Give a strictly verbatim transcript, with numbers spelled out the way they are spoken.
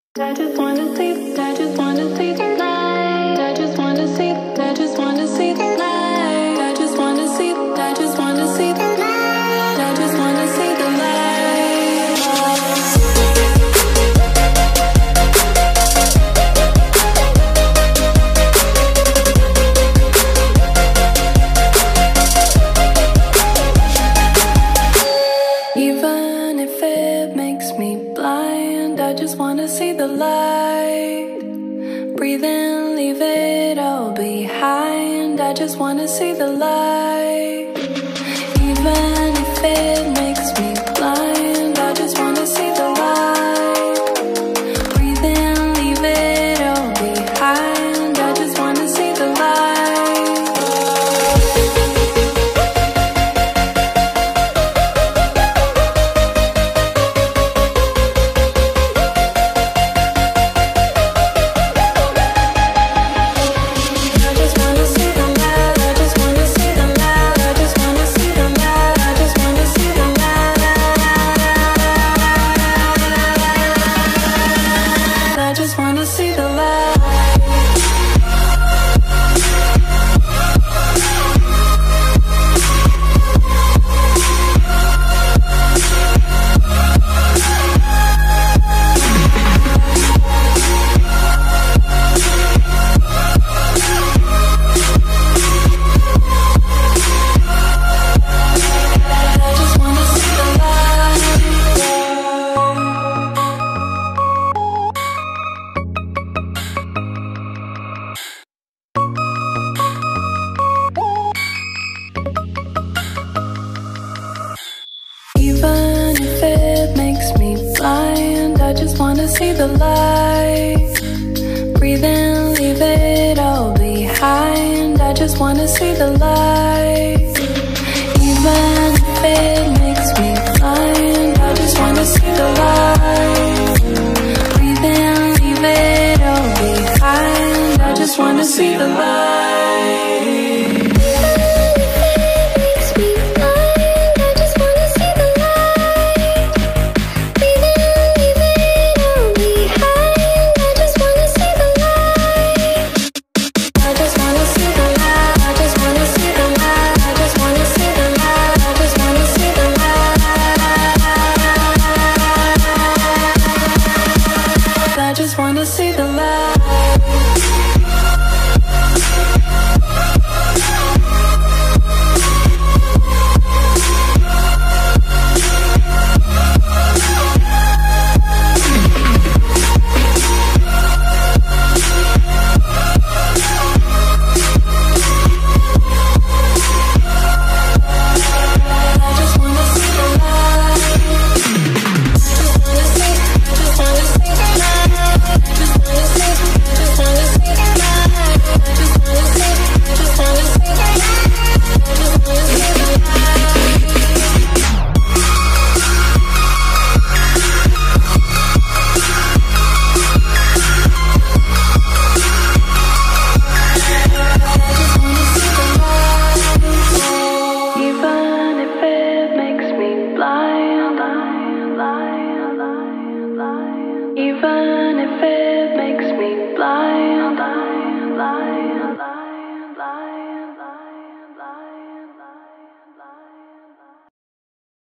I just wanna see, I just wanna see the light. I just wanna see, I just wanna see the light. I just wanna see, I just wanna see the light. I just wanna see the light. Even if it makes me blind, I just wanna see the light. Breathe in, leave it all behind. I just wanna see the light. Even if it makes me blind, I just wanna see the light. Breathe in, leave it all behind. I just wanna see the light. Even if it makes me blind, I just wanna see the light. Breathe in, leave it all behind. I just wanna see the light. Even if it makes me blind, I just wanna see the light. Breathe in, leave it all behind. I just wanna see the light.